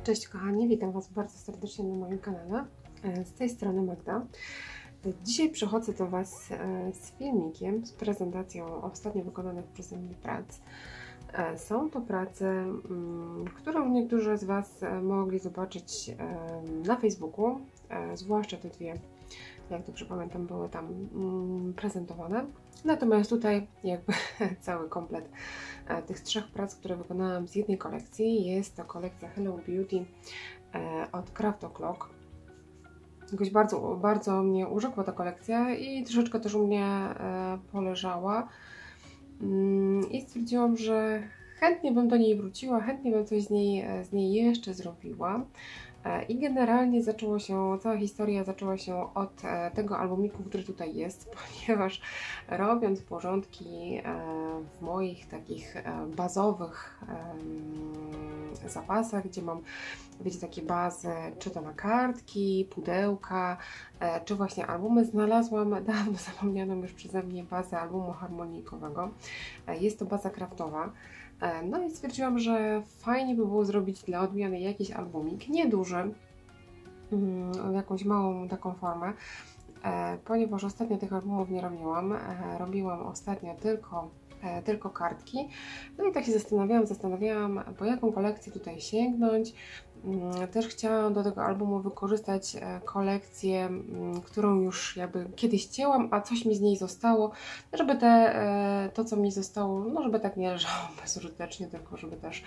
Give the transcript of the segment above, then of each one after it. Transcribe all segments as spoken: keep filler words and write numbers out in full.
Cześć kochani, witam Was bardzo serdecznie na moim kanale. Z tej strony Magda. Dzisiaj przychodzę do Was z filmikiem, z prezentacją ostatnio wykonanych przeze mnie prac. Są to prace, które niektórzy z Was mogli zobaczyć na Facebooku, zwłaszcza te dwie, jak dobrze pamiętam, były tam prezentowane. Natomiast tutaj jakby cały komplet tych trzech prac, które wykonałam z jednej kolekcji. Jest to kolekcja Hello Beauty od Craft O'Clock. Jakoś bardzo, bardzo mnie urzekła ta kolekcja i troszeczkę też u mnie poleżała. I stwierdziłam, że chętnie bym do niej wróciła, chętnie bym coś z niej, z niej jeszcze zrobiła. I generalnie zaczęło się, cała historia zaczęła się od tego albumiku, który tutaj jest, ponieważ robiąc porządki w moich takich bazowych zapasach, gdzie mam, wiecie, takie bazy, czy to na kartki, pudełka, czy właśnie albumy, znalazłam dawno zapomnianą już przeze mnie bazę albumu harmonikowego. Jest to baza kraftowa. No i stwierdziłam, że fajnie by było zrobić dla odmiany jakiś albumik, nieduży, jakąś małą taką formę, ponieważ ostatnio tych albumów nie robiłam, robiłam ostatnio tylko, tylko kartki. No i tak się zastanawiałam, zastanawiałam, po jaką kolekcję tutaj sięgnąć. Też chciałam do tego albumu wykorzystać kolekcję, którą już jakby kiedyś cięłam, a coś mi z niej zostało, żeby te, to co mi zostało, no żeby tak nie leżało bezużytecznie, tylko żeby też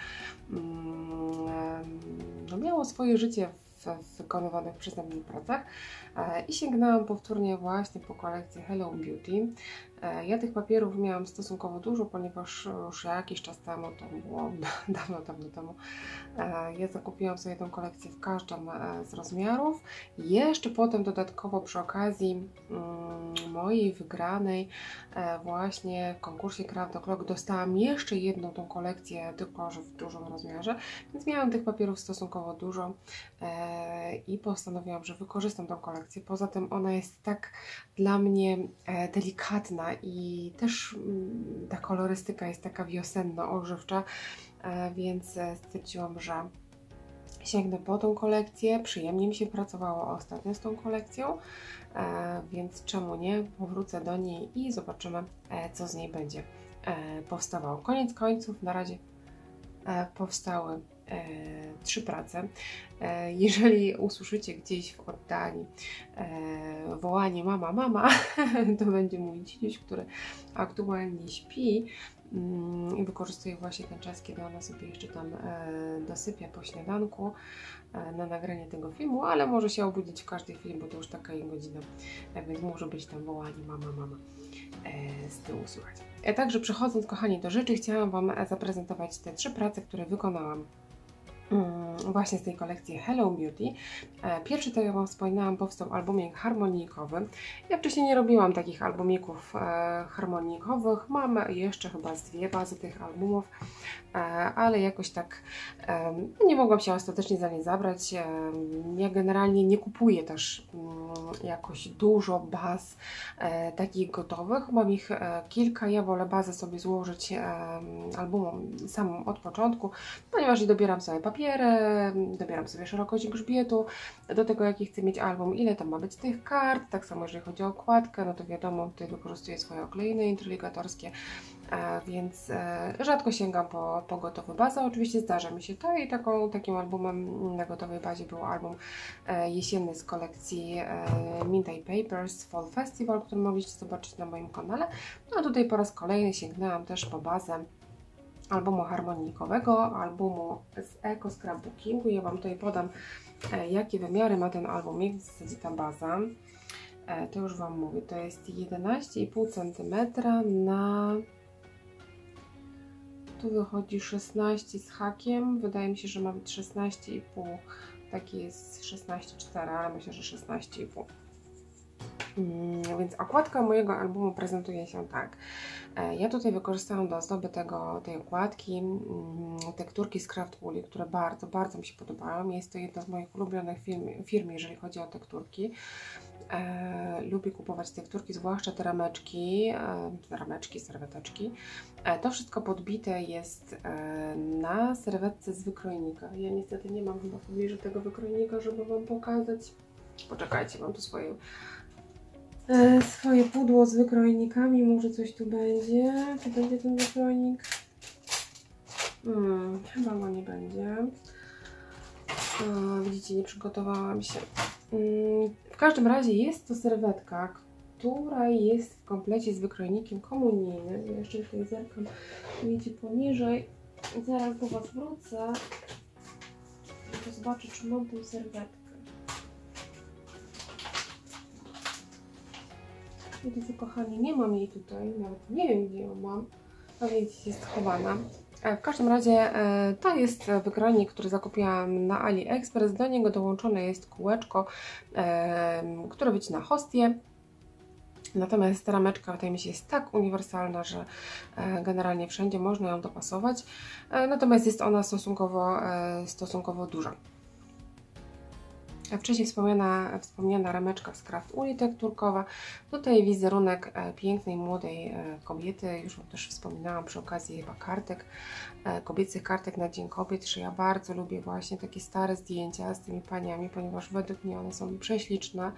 no, miało swoje życie w wykonywanych przeze mnie pracach. I sięgnęłam powtórnie właśnie po kolekcję Hello Beauty. Ja tych papierów miałam stosunkowo dużo, ponieważ już jakiś czas temu, to było dawno, dawno temu, ja zakupiłam sobie tę kolekcję w każdym z rozmiarów. Jeszcze potem dodatkowo przy okazji mojej wygranej właśnie w konkursie Craft O'Clock dostałam jeszcze jedną tą kolekcję, tylko że w dużym rozmiarze, więc miałam tych papierów stosunkowo dużo i postanowiłam, że wykorzystam tą kolekcję. Poza tym ona jest tak dla mnie delikatna i też ta kolorystyka jest taka wiosenna, odżywcza, więc stwierdziłam, że sięgnę po tą kolekcję. Przyjemnie mi się pracowało ostatnio z tą kolekcją, więc czemu nie? Powrócę do niej i zobaczymy, co z niej będzie powstawało. Koniec końców na razie powstały E, trzy prace. E, jeżeli usłyszycie gdzieś w oddali e, wołanie mama, mama, to będzie mój dzidziuś, który aktualnie śpi mm, i wykorzystuje właśnie ten czas, kiedy ona sobie jeszcze tam e, dosypia po śniadanku e, na nagranie tego filmu, ale może się obudzić w każdej chwili, bo to już taka jej godzina, e, więc może być tam wołanie mama, mama e, z tyłu słychać. E, także przechodząc, kochani, do rzeczy, chciałam Wam zaprezentować te trzy prace, które wykonałam właśnie z tej kolekcji Hello Beauty. Pierwszy, tak jak Wam wspominałam, powstał albumik harmonikowy. Ja wcześniej nie robiłam takich albumików harmonikowych. Mam jeszcze chyba z dwie bazy tych albumów, ale jakoś tak nie mogłam się ostatecznie za nie zabrać. Ja generalnie nie kupuję też jakoś dużo baz takich gotowych. Mam ich kilka. Ja wolę bazę sobie złożyć albumom samą od początku, ponieważ i dobieram sobie papiery, dobieram sobie szerokość grzbietu, do tego jaki chcę mieć album, ile tam ma być tych kart, tak samo jeżeli chodzi o okładkę, no to wiadomo, tutaj wykorzystuję swoje oklejny intryligatorskie, więc rzadko sięgam po, po gotowe bazy. Oczywiście zdarza mi się to i taką, takim albumem na gotowej bazie był album jesienny z kolekcji Mint and Papers Fall Festival, który mogliście zobaczyć na moim kanale. No a tutaj po raz kolejny sięgnęłam też po bazę albumu harmonikowego, albumu z Eco Scrapbookingu. Ja Wam tutaj podam, jakie wymiary ma ten albumik, w zasadzie ta baza. To już Wam mówię, to jest jedenaście i pół centymetra na... tu wychodzi szesnaście z hakiem, wydaje mi się, że ma być szesnaście i pół, taki jest szesnaście cztery, ale myślę, że szesnaście i pół. Więc okładka mojego albumu prezentuje się tak. Ja tutaj wykorzystałam do ozdoby tego, tej okładki tekturki z Craftuli, które bardzo, bardzo mi się podobają. Jest to jedna z moich ulubionych firm, firm jeżeli chodzi o tekturki. E, lubię kupować tekturki, zwłaszcza te rameczki, e, rameczki, serweteczki. E, to wszystko podbite jest e, na serwetce z wykrojnika. Ja niestety nie mam chyba w pobliżu tego wykrojnika, żeby Wam pokazać. Poczekajcie, mam tu swoje E, swoje pudło z wykrojnikami, może coś tu będzie. Czy będzie ten wykrojnik? Hmm, chyba go nie będzie. O, widzicie, nie przygotowałam się. Hmm, w każdym razie jest to serwetka, która jest w komplecie z wykrojnikiem komunijnym. Ja jeszcze tutaj zerkam, widzicie, poniżej. Zaraz do Was wrócę. To zobaczę, czy mam tą serwetkę. Widzicie, kochani, nie mam jej tutaj, nawet nie wiem, gdzie ją mam, a więc jest schowana. W każdym razie to jest wykrojnik, który zakupiłam na AliExpress. Do niego dołączone jest kółeczko, które wycina hostię. Natomiast ta rameczka, wydaje mi się, jest tak uniwersalna, że generalnie wszędzie można ją dopasować. Natomiast jest ona stosunkowo, stosunkowo duża. Wcześniej wspomniana, wspomniana rameczka z Craftuli tekturkowa. Tutaj wizerunek pięknej, młodej kobiety. Już Wam też wspominałam przy okazji chyba kartek, kobiecych kartek na Dzień Kobiet, że ja bardzo lubię właśnie takie stare zdjęcia z tymi paniami, ponieważ według mnie one są prześliczne,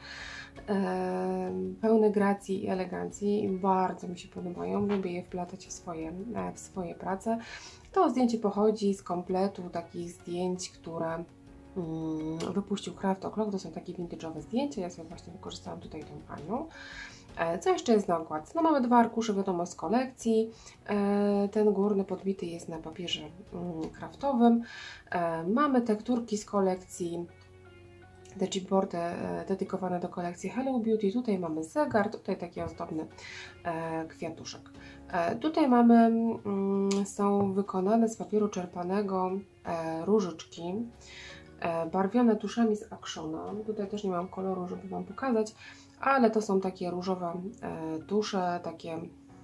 pełne gracji i elegancji i bardzo mi się podobają. Lubię je wplatać w swoje, w swoje prace. To zdjęcie pochodzi z kompletu takich zdjęć, które wypuścił Craft O'Clock. To są takie vintage'owe zdjęcia. Ja sobie właśnie wykorzystałam tutaj tą panią. Co jeszcze jest na okładce? No mamy dwa arkusze, wiadomo, z kolekcji. Ten górny podbity jest na papierze kraftowym. Mamy tekturki z kolekcji, te chipboardy dedykowane do kolekcji Hello Beauty. Tutaj mamy zegar, tutaj taki ozdobny kwiatuszek. Tutaj mamy, są wykonane z papieru czerpanego różyczki, barwione tuszami z Actiona. Tutaj też nie mam koloru, żeby Wam pokazać, ale to są takie różowe tusze, takie,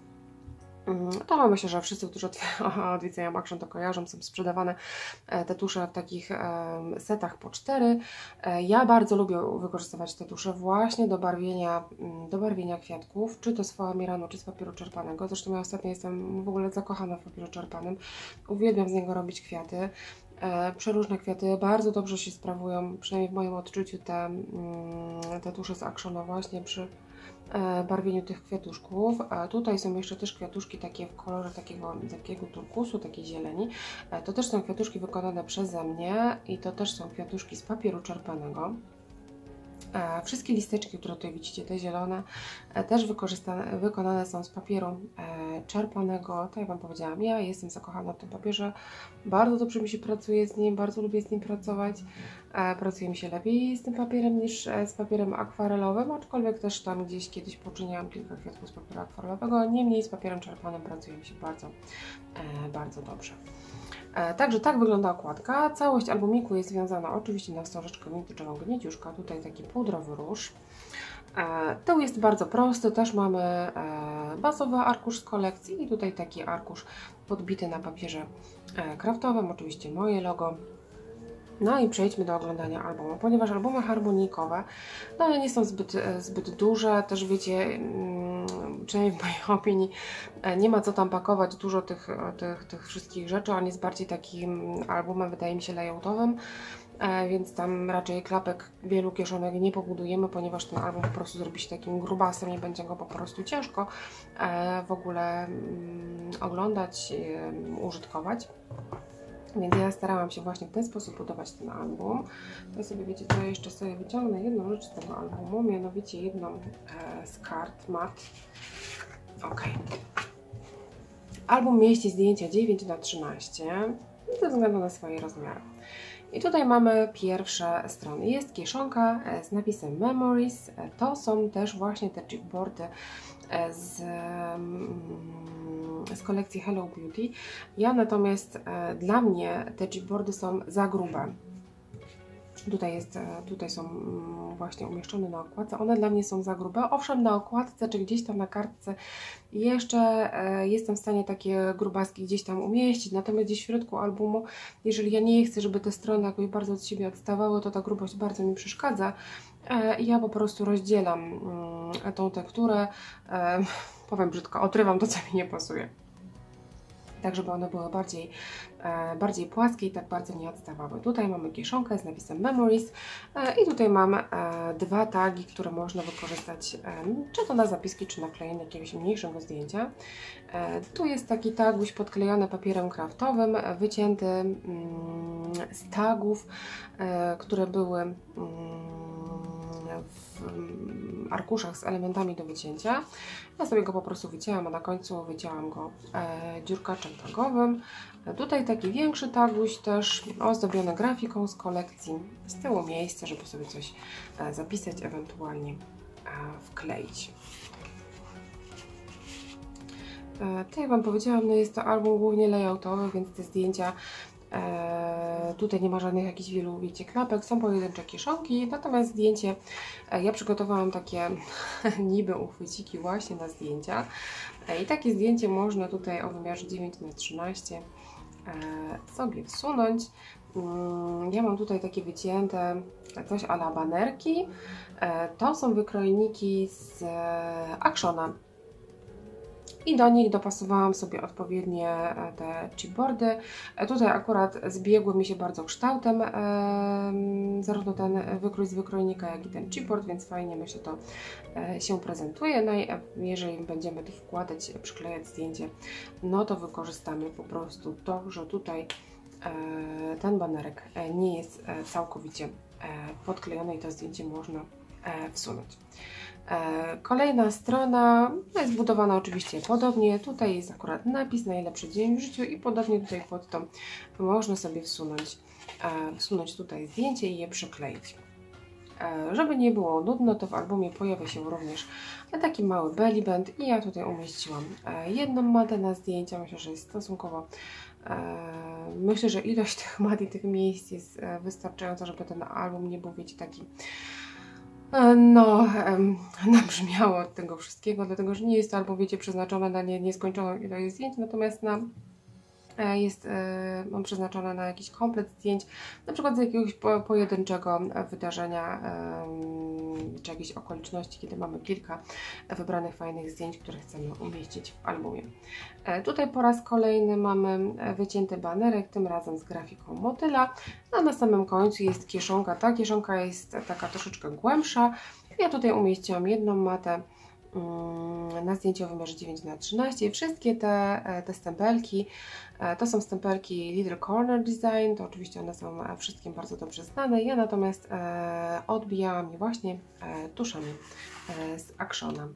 to myślę, że wszyscy, którzy odwiedzają Action, to kojarzą, są sprzedawane te tusze w takich setach po cztery. Ja bardzo lubię wykorzystywać te tusze właśnie do barwienia, do barwienia kwiatków, czy to z foamiranu, czy z papieru czerpanego. Zresztą ja ostatnio jestem w ogóle zakochana w papierze czerpanym. Uwielbiam z niego robić kwiaty. Przeróżne kwiaty bardzo dobrze się sprawują, przynajmniej w moim odczuciu, te, te tusze z Actiona właśnie przy barwieniu tych kwiatuszków. Tutaj są jeszcze też kwiatuszki takie w kolorze takiego, takiego turkusu, takiej zieleni. To też są kwiatuszki wykonane przeze mnie i to też są kwiatuszki z papieru czerpanego. Wszystkie listeczki, które tutaj widzicie, te zielone, też wykonane są z papieru czerpanego. Tak jak Wam powiedziałam, ja jestem zakochana w tym papierze. Bardzo dobrze mi się pracuje z nim, bardzo lubię z nim pracować. Pracuje mi się lepiej z tym papierem niż z papierem akwarelowym, aczkolwiek też tam gdzieś kiedyś poczyniłam kilka kwiatków z papieru akwarelowego. Niemniej z papierem czerpanym pracuje mi się bardzo, bardzo dobrze. Także tak wygląda okładka. Całość albumiku jest związana oczywiście na wstążeczkę vintage'ową gnieciuszka. Tutaj taki pudrowy róż. Tył jest bardzo prosty. Też mamy bazowy arkusz z kolekcji i tutaj taki arkusz podbity na papierze kraftowym. Oczywiście moje logo. No i przejdźmy do oglądania albumu, ponieważ albumy harmonijkowe, no one nie są zbyt, zbyt duże, też wiecie, przynajmniej w mojej opinii, nie ma co tam pakować dużo tych, tych, tych wszystkich rzeczy. On jest bardziej takim albumem, wydaje mi się, layoutowym, więc tam raczej klapek wielu kieszonek nie pobudujemy, ponieważ ten album po prostu zrobi się takim grubasem i będzie go po prostu ciężko w ogóle oglądać, użytkować. Więc ja starałam się właśnie w ten sposób budować ten album. Ja sobie, wiecie, to ja jeszcze sobie wyciągnę jedną rzecz z tego albumu, mianowicie jedną e, z kart mat. Ok. Album mieści zdjęcia dziewięć na trzynaście ze względu na swoje rozmiary. I tutaj mamy pierwsze strony. Jest kieszonka z napisem Memories. To są też właśnie te chipboardy z, z kolekcji Hello Beauty. Ja natomiast, dla mnie te chipboardy są za grube. Tutaj, jest, tutaj są właśnie umieszczone na okładce. One dla mnie są za grube. Owszem, na okładce czy gdzieś tam na kartce jeszcze jestem w stanie takie grubaski gdzieś tam umieścić. Natomiast gdzieś w środku albumu, jeżeli ja nie chcę, żeby te strony jakoś bardzo od siebie odstawały, to ta grubość bardzo mi przeszkadza. I ja po prostu rozdzielam tą tekturę. Powiem brzydko, odrywam to, co mi nie pasuje. Tak, żeby one były bardziej, e, bardziej płaskie i tak bardzo nie odstawały. Tutaj mamy kieszonkę z napisem Memories e, i tutaj mam e, dwa tagi, które można wykorzystać e, czy to na zapiski, czy na klejenie jakiegoś mniejszego zdjęcia. E, tu jest taki taguś podklejony papierem kraftowym, e, wycięty mm, z tagów, e, które były mm, w arkuszach z elementami do wycięcia. Ja sobie go po prostu wycięłam, a na końcu wycięłam go e, dziurkaczem tagowym. E, tutaj taki większy taguś też ozdobiony grafiką z kolekcji. Z tyłu miejsce, żeby sobie coś e, zapisać, ewentualnie e, wkleić. E, tak jak Wam powiedziałam, no jest to album głównie layoutowy, więc te zdjęcia E, tutaj nie ma żadnych jakichś wielu, wiecie, klapek, są pojedyncze kieszonki, natomiast zdjęcie, e, ja przygotowałam takie niby uchwyciki właśnie na zdjęcia e, i takie zdjęcie można tutaj o wymiarze dziewięć na trzynaście e, sobie wsunąć. Mm, ja mam tutaj takie wycięte coś a la banerki, e, to są wykrojniki z e, Actiona. I do nich dopasowałam sobie odpowiednie te chipboardy. Tutaj akurat zbiegły mi się bardzo kształtem e, zarówno ten wykrój z wykrojnika, jak i ten chipboard, więc fajnie, myślę, to e, się prezentuje. No i jeżeli będziemy tu wkładać, przyklejać zdjęcie, no to wykorzystamy po prostu to, że tutaj e, ten banerek nie jest całkowicie e, podklejony i to zdjęcie można e, wsunąć. Kolejna strona jest zbudowana oczywiście podobnie. Tutaj jest akurat napis najlepszy dzień w życiu i podobnie tutaj pod to można sobie wsunąć, wsunąć tutaj zdjęcie i je przykleić. Żeby nie było nudno, to w albumie pojawia się również taki mały belly band i ja tutaj umieściłam jedną matę na zdjęcia. Myślę, że jest stosunkowo myślę, że ilość tych mat i tych miejsc jest wystarczająca, żeby ten album nie był, wiecie, taki no, nabrzmiało od tego wszystkiego, dlatego że nie jest to album, wiecie, przeznaczone na nie, nieskończoną ilość zdjęć, natomiast na, jest on przeznaczony na jakiś komplet zdjęć, na przykład z jakiegoś po, pojedynczego wydarzenia czy jakiejś okoliczności, kiedy mamy kilka wybranych fajnych zdjęć, które chcemy umieścić w albumie. Tutaj po raz kolejny mamy wycięty banerek, tym razem z grafiką motyla, a na samym końcu jest kieszonka. Ta kieszonka jest taka troszeczkę głębsza. Ja tutaj umieściłam jedną matę na zdjęciu o wymiarze dziewięć na trzynaście. Wszystkie te, te stempelki to są stempelki Little Corner Design, to oczywiście one są wszystkim bardzo dobrze znane. Ja natomiast odbijałam je właśnie tuszami z Actiona.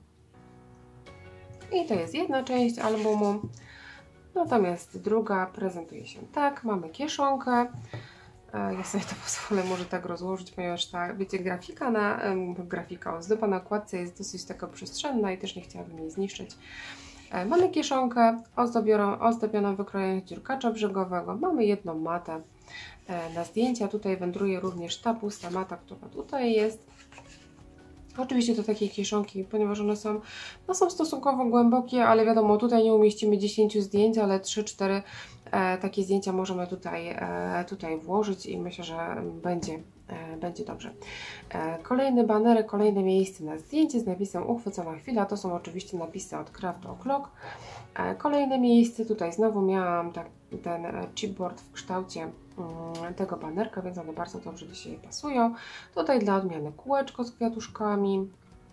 I to jest jedna część albumu, natomiast druga prezentuje się tak. Mamy kieszonkę. Ja sobie to pozwolę może tak rozłożyć, ponieważ ta, wiecie, grafika na grafika ozdoba na okładce jest dosyć taka przestrzenna i też nie chciałabym jej zniszczyć. Mamy kieszonkę ozdobioną, ozdobioną wykrojem dziurkacza brzegowego. Mamy jedną matę na zdjęcia. Tutaj wędruje również ta pusta mata, która tutaj jest. Oczywiście to takie kieszonki, ponieważ one są, no są stosunkowo głębokie, ale wiadomo, tutaj nie umieścimy dziesięciu zdjęć, ale trzy cztery e, takie zdjęcia możemy tutaj, e, tutaj włożyć i myślę, że będzie, e, będzie dobrze. E, kolejny banerek, kolejne miejsce na zdjęcie z napisem uchwycona chwila, to są oczywiście napisy od Craft O'Clock. E, kolejne miejsce, tutaj znowu miałam tak, ten chipboard w kształcie tego banerka, więc one bardzo dobrze do siebie pasują. Tutaj dla odmiany kółeczko z kwiatuszkami.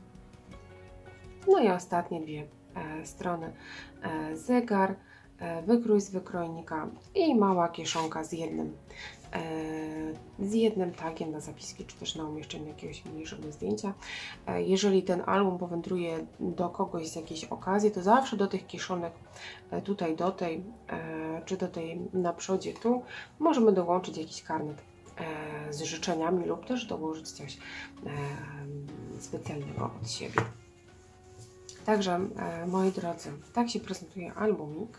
No i ostatnie dwie e, strony. E, zegar, e, wykrój z wykrojnika i mała kieszonka z jednym, e, z jednym tagiem na zapiski, czy też na umieszczenie jakiegoś mniejszego zdjęcia. E, jeżeli ten album powędruje do kogoś z jakiejś okazji, to zawsze do tych kieszonek, e, tutaj do tej, e, czy do tej na przodzie tu, możemy dołączyć jakiś karnet e, z życzeniami lub też dołożyć coś e, specjalnego od siebie. Także, e, moi drodzy, tak się prezentuje albumik.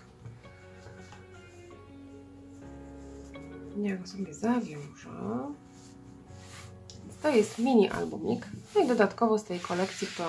Ja go sobie zawiążę. to jest mini albumik. No i dodatkowo z tej kolekcji, którą,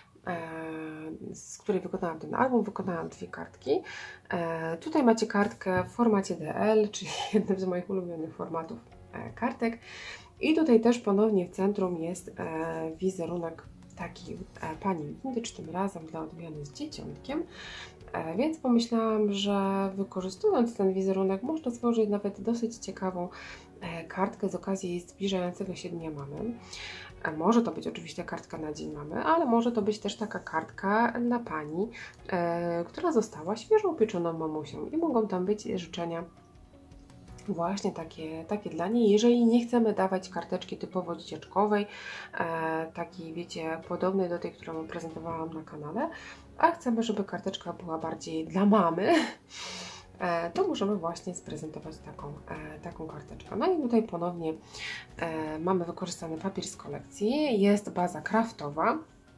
z której wykonałam ten album, wykonałam dwie kartki. Tutaj macie kartkę w formacie D L, czyli jednym z moich ulubionych formatów kartek. I tutaj też ponownie w centrum jest wizerunek taki pani Vintage, tym razem dla odmiany z dzieciątkiem. Więc pomyślałam, że wykorzystując ten wizerunek można stworzyć nawet dosyć ciekawą kartkę z okazji zbliżającego się Dnia Mamy. Może to być oczywiście kartka na Dzień Mamy, ale może to być też taka kartka dla pani, która została świeżo upieczoną mamusią i mogą tam być życzenia właśnie takie, takie dla niej. Jeżeli nie chcemy dawać karteczki typowo dzieciaczkowej, e, takiej wiecie, podobnej do tej, którą prezentowałam na kanale, a chcemy, żeby karteczka była bardziej dla mamy, e, to możemy właśnie sprezentować taką, e, taką karteczkę. No i tutaj ponownie e, mamy wykorzystany papier z kolekcji, jest baza kraftowa.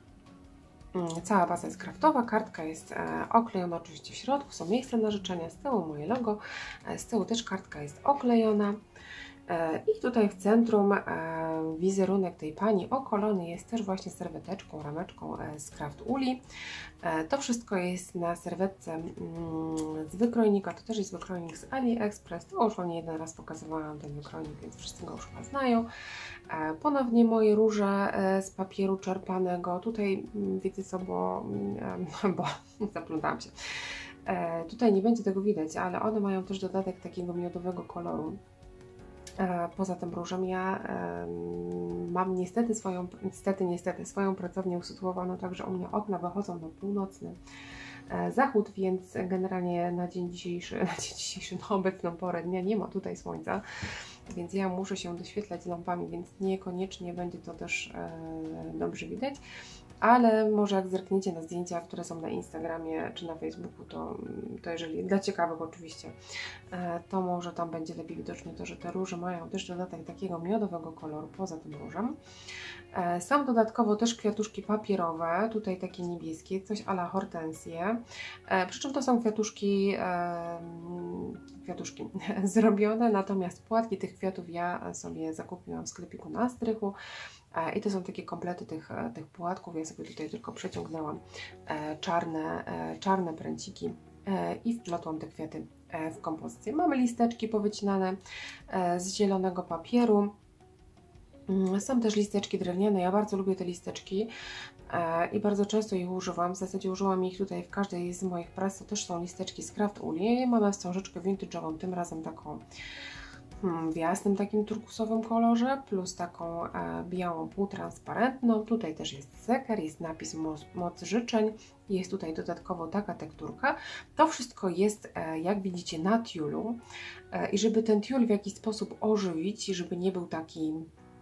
Cała baza jest kraftowa, kartka jest e, oklejona oczywiście w środku, są miejsca na życzenia, z tyłu moje logo, e, z tyłu też kartka jest oklejona. E, I tutaj w centrum e, wizerunek tej pani okolony jest też właśnie serweteczką, rameczką e, z Craft Uli. E, to wszystko jest na serwetce mm, z wykrojnika, to też jest wykrojnik z AliExpress, to już Wam nie jeden raz pokazywałam ten wykrojnik, więc wszyscy go już chyba znają. E, ponownie moje róże e, z papieru czerpanego, tutaj mm, wiecie co, bo, mm, bo zaplątałam się. E, tutaj nie będzie tego widać, ale one mają też dodatek takiego miodowego koloru. Poza tym różem ja e, mam niestety swoją, niestety, niestety swoją pracownię usytuowaną, także u mnie okna wychodzą na północny e, zachód, więc generalnie na dzień dzisiejszy, na dzień dzisiejszy, na obecną porę dnia nie ma tutaj słońca, więc ja muszę się doświetlać lampami, więc niekoniecznie będzie to też e, dobrze widać. Ale może jak zerkniecie na zdjęcia, które są na Instagramie czy na Facebooku, to, to jeżeli, dla ciekawych oczywiście, to może tam będzie lepiej widoczne to, że te róże mają też dodatek takiego miodowego koloru poza tym różem. Są dodatkowo też kwiatuszki papierowe, tutaj takie niebieskie, coś a la hortensje, przy czym to są kwiatuszki, kwiatuszki zrobione, natomiast płatki tych kwiatów ja sobie zakupiłam w sklepiku na strychu. I to są takie komplety tych, tych płatków. Ja sobie tutaj tylko przeciągnęłam czarne, czarne pręciki i wplotłam te kwiaty w kompozycję. Mamy listeczki powycinane z zielonego papieru. Są też listeczki drewniane. Ja bardzo lubię te listeczki i bardzo często ich używam. W zasadzie użyłam ich tutaj w każdej z moich prac. To też są listeczki z Craft Uli. Mamy wstążeczkę vintage'ową, tym razem taką w jasnym takim turkusowym kolorze, plus taką e, białą półtransparentną. Tutaj też jest zegar, jest napis moc, moc życzeń, jest tutaj dodatkowo taka tekturka. To wszystko jest, e, jak widzicie, na tiulu e, i żeby ten tiul w jakiś sposób ożywić, żeby nie był taki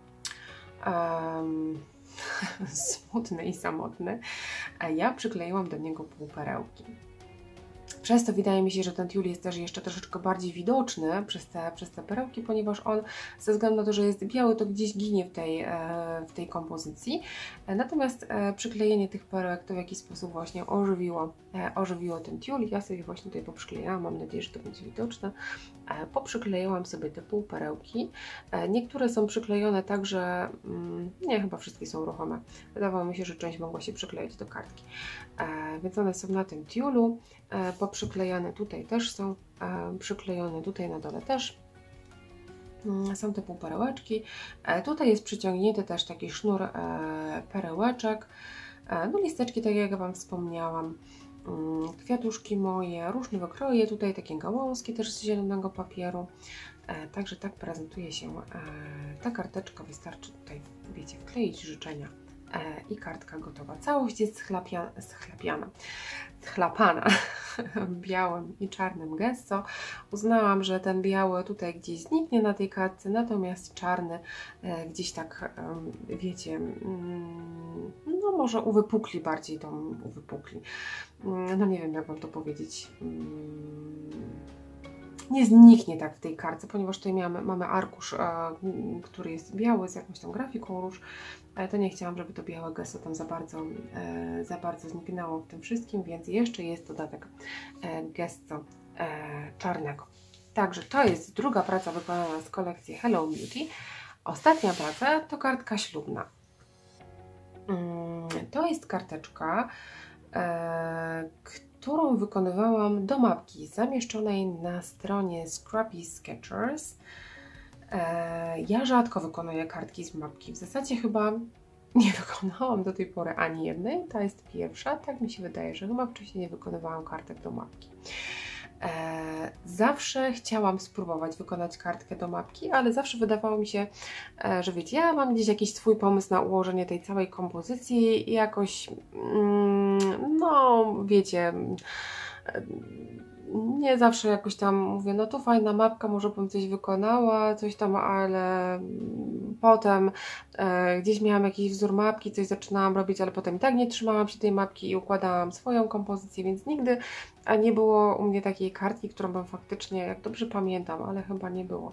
um, smutny i samotny, e, ja przykleiłam do niego półperełki. Przez to wydaje mi się, że ten tiul jest też jeszcze troszeczkę bardziej widoczny przez te, przez te perełki, ponieważ on ze względu na to, że jest biały, to gdzieś ginie w tej, w tej kompozycji. Natomiast przyklejenie tych perełek to w jakiś sposób właśnie ożywiło, ożywiło ten tiul. Ja sobie właśnie tutaj poprzyklejałam, mam nadzieję, że to będzie widoczne. Poprzyklejałam sobie te półperełki. Niektóre są przyklejone tak, że nie, chyba wszystkie są ruchome. Wydawało mi się, że część mogła się przykleić do kartki. Więc one są na tym tiulu. Poprzyklejane tutaj też są, przyklejone tutaj na dole też. Są te półperełeczki. Tutaj jest przyciągnięty też taki sznur perełeczek. No listeczki, tak jak Wam wspomniałam. Kwiatuszki moje, różne wykroje, tutaj takie gałązki też z zielonego papieru. Także tak prezentuje się ta karteczka. Wystarczy tutaj, wiecie, wkleić życzenia i kartka gotowa. Całość jest schlapia, schlapiana, schlapana w białym i czarnym gesso. Uznałam, że ten biały tutaj gdzieś zniknie na tej kartce, natomiast czarny gdzieś tak, wiecie, no może uwypukli bardziej tą, uwypukli. No nie wiem, jak Wam to powiedzieć. Nie zniknie tak w tej kartce, ponieważ tutaj mamy, mamy arkusz, e, który jest biały z jakąś tam grafiką róż, ale to nie chciałam, żeby to białe gesso tam za bardzo, e, za bardzo zniknęło w tym wszystkim, więc jeszcze jest dodatek e, gesso e, czarnego. Także to jest druga praca wykonana z kolekcji Hello Beauty. Ostatnia praca to kartka ślubna. To jest karteczka, e, którą wykonywałam do mapki zamieszczonej na stronie Scrappy Sketchers. E, ja rzadko wykonuję kartki z mapki. W zasadzie chyba nie wykonałam do tej pory ani jednej. Ta jest pierwsza. Tak mi się wydaje, że chyba wcześniej nie wykonywałam kartek do mapki. E, zawsze chciałam spróbować wykonać kartkę do mapki, ale zawsze wydawało mi się, e, że wiecie, ja mam gdzieś jakiś swój pomysł na ułożenie tej całej kompozycji i jakoś, mm, no wiecie, e, nie zawsze jakoś tam mówię, no to fajna mapka, może bym coś wykonała, coś tam, ale potem e, gdzieś miałam jakiś wzór mapki, coś zaczynałam robić, ale potem i tak nie trzymałam się tej mapki i układałam swoją kompozycję, więc nigdy a nie było u mnie takiej kartki, którą bym faktycznie, jak dobrze pamiętam, ale chyba nie było.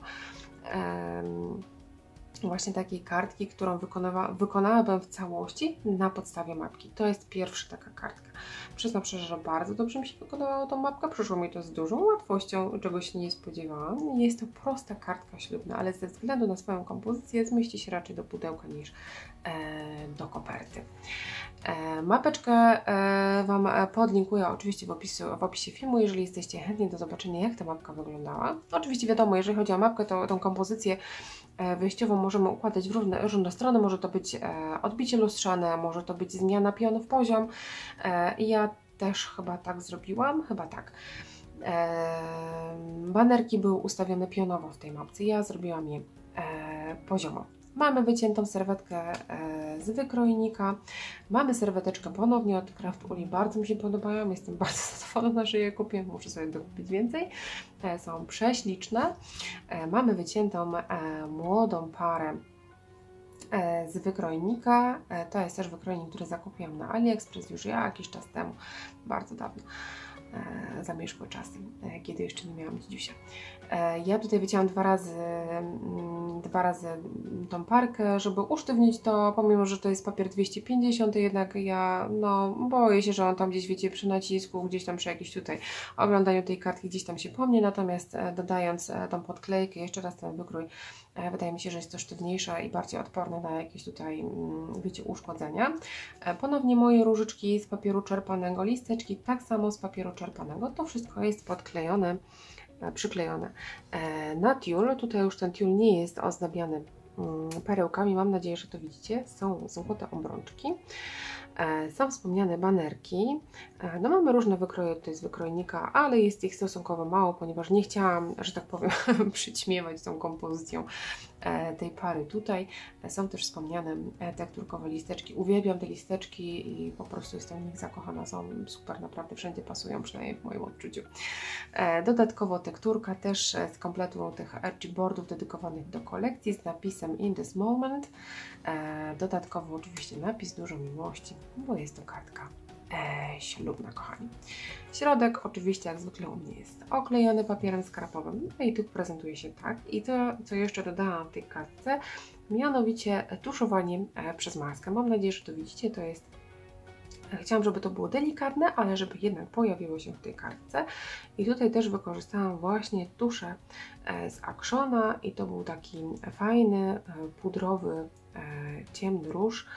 Um, Właśnie takiej kartki, którą wykonywa, wykonałabym w całości na podstawie mapki. To jest pierwsza taka kartka. Przyznam szczerze, że bardzo dobrze mi się wykonywała tą mapkę. Przyszło mi to z dużą łatwością, czego się nie spodziewałam. Jest to prosta kartka ślubna, ale ze względu na swoją kompozycję zmieści się raczej do pudełka niż e, do koperty. E, mapeczkę e, Wam podlinkuję oczywiście w, opisu, w opisie filmu, jeżeli jesteście chętni do zobaczenia, jak ta mapka wyglądała. Oczywiście wiadomo, jeżeli chodzi o mapkę, to tą kompozycję wyjściową możemy układać w różne, różne strony. Może to być e, odbicie lustrzane, może to być zmiana pionu w poziom. E, ja też chyba tak zrobiłam, chyba tak. E, banerki były ustawione pionowo w tej mapce, ja zrobiłam je e, poziomo. Mamy wyciętą serwetkę e, z wykrojnika. Mamy serweteczkę ponownie od Craftuli. Bardzo mi się podobają. Jestem bardzo zadowolona, że je kupię. Muszę sobie dokupić więcej. E, są prześliczne. E, mamy wyciętą e, młodą parę e, z wykrojnika. E, to jest też wykrojnik, który zakupiłam na AliExpress już ja jakiś czas temu. Bardzo dawno. E, zamierzchłe czasy, e, kiedy jeszcze nie miałam dzidziusia. E, ja tutaj wycięłam dwa razy, mm, dwa razy tą parkę, żeby usztywnić to, pomimo że to jest papier dwieście pięćdziesiąt, jednak ja no, boję się, że on tam gdzieś, wiecie, przy nacisku, gdzieś tam przy jakimś tutaj oglądaniu tej kartki gdzieś tam się pomnie, natomiast e, dodając e, tą podklejkę, jeszcze raz ten wykrój, e, wydaje mi się, że jest to sztywniejsze i bardziej odporne na jakieś tutaj, mm, wiecie, uszkodzenia. E, ponownie moje różyczki z papieru czerpanego, listeczki tak samo z papieru czerpanego, to wszystko jest podklejone, przyklejone na tiul. Tutaj już ten tiul nie jest ozdabiany perełkami, mam nadzieję, że to widzicie. Są złote obrączki, są wspomniane banerki. No mamy różne wykroje tutaj z wykrojnika, ale jest ich stosunkowo mało, ponieważ nie chciałam, że tak powiem, przyćmiewać tą kompozycją tej pary tutaj. Są też wspomniane tekturkowe listeczki. Uwielbiam te listeczki i po prostu jestem w nich zakochana. Są super, naprawdę wszędzie pasują, przynajmniej w moim odczuciu. Dodatkowo tekturka też z kompletu tych archboardów dedykowanych do kolekcji z napisem In This Moment. Dodatkowo oczywiście napis Dużo Miłości, bo jest to kartka E, ślubna, kochani. Środek oczywiście jak zwykle u mnie jest oklejony papierem skrapowym, no i tu prezentuje się tak. I to, co jeszcze dodałam w tej kartce, mianowicie tuszowanie e, przez maskę. Mam nadzieję, że to widzicie, to jest, chciałam, żeby to było delikatne, ale żeby jednak pojawiło się w tej kartce. I tutaj też wykorzystałam właśnie tuszę e, z Actiona i to był taki fajny, e, pudrowy, e, ciemny róż.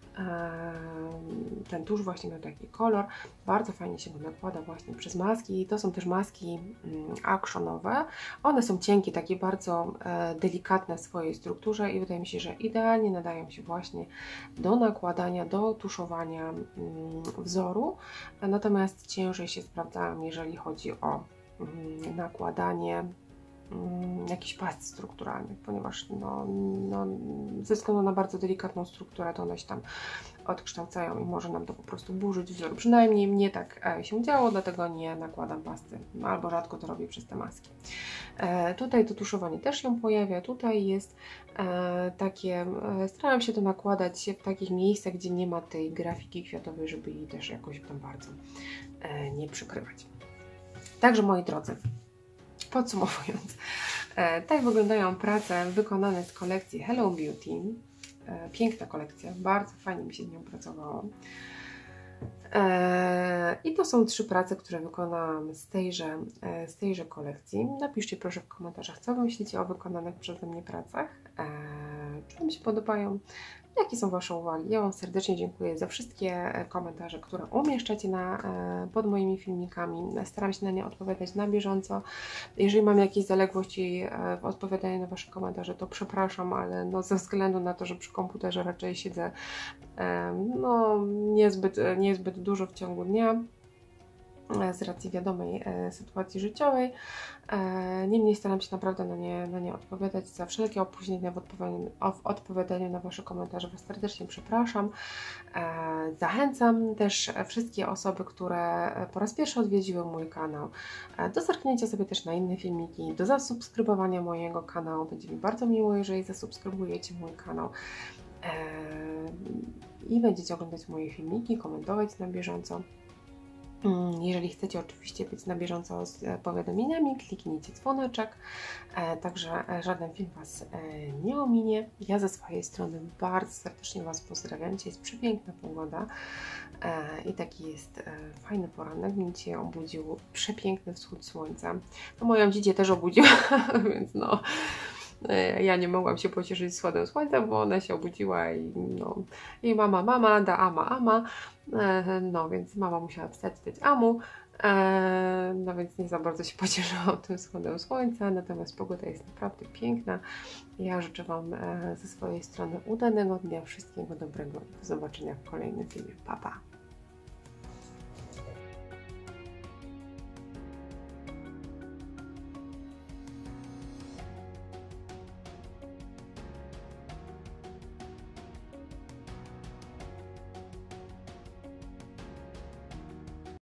Ten tusz właśnie miał taki kolor, bardzo fajnie się go nakłada właśnie przez maski. To są też maski actionowe, one są cienkie, takie bardzo delikatne w swojej strukturze i wydaje mi się, że idealnie nadają się właśnie do nakładania, do tuszowania wzoru, natomiast ciężej się sprawdzają, jeżeli chodzi o nakładanie jakichś past strukturalnych, ponieważ no, no, ze względu na bardzo delikatną strukturę to one się tam odkształcają i może nam to po prostu burzyć wzór. Przynajmniej mnie tak się działo, dlatego nie nakładam pasty, albo rzadko to robię przez te maski. E, tutaj to tuszowanie też się pojawia, tutaj jest e, takie, e, starałam się to nakładać w takich miejscach, gdzie nie ma tej grafiki kwiatowej, żeby jej też jakoś tam bardzo e, nie przykrywać. Także moi drodzy, podsumowując, e, tak wyglądają prace wykonane z kolekcji Hello Beauty. E, piękna kolekcja, bardzo fajnie mi się z nią pracowało. E, I to są trzy prace, które wykonałam z tejże, e, z tejże kolekcji. Napiszcie proszę w komentarzach, co wy myślicie o wykonanych przeze mnie pracach. E, czy Wam się podobają, jakie są Wasze uwagi. Ja Wam serdecznie dziękuję za wszystkie komentarze, które umieszczacie na, pod moimi filmikami. Staram się na nie odpowiadać na bieżąco. Jeżeli mam jakieś zaległości w odpowiadaniu na Wasze komentarze, to przepraszam, ale no ze względu na to, że przy komputerze raczej siedzę no, niezbyt, niezbyt dużo w ciągu dnia, z racji wiadomej e, sytuacji życiowej. E, niemniej staram się naprawdę na nie, na nie odpowiadać. Za wszelkie opóźnienia w odpowiadaniu, w odpowiadaniu na Wasze komentarze Was serdecznie przepraszam. E, zachęcam też wszystkie osoby, które po raz pierwszy odwiedziły mój kanał, e, do zerknięcia sobie też na inne filmiki, do zasubskrybowania mojego kanału. Będzie mi bardzo miło, jeżeli zasubskrybujecie mój kanał e, i będziecie oglądać moje filmiki, komentować na bieżąco. Jeżeli chcecie oczywiście być na bieżąco z powiadomieniami, kliknijcie dzwoneczek, e, także żaden film Was e, nie ominie. Ja ze swojej strony bardzo serdecznie Was pozdrawiam. Dzisiaj jest przepiękna pogoda e, i taki jest e, fajny poranek. Mnie dzisiaj obudził przepiękny wschód słońca. No, moją dziecię też obudził, więc no... Ja nie mogłam się pocieszyć wschodem słońca, bo ona się obudziła i no, i mama, mama, da ama, ama, no więc mama musiała wstać, dać amu, no więc nie za bardzo się pocieszyłam tym wschodem słońca, natomiast pogoda jest naprawdę piękna. Ja życzę Wam ze swojej strony udanego dnia, wszystkiego dobrego i do zobaczenia w kolejnym filmie. Pa, pa!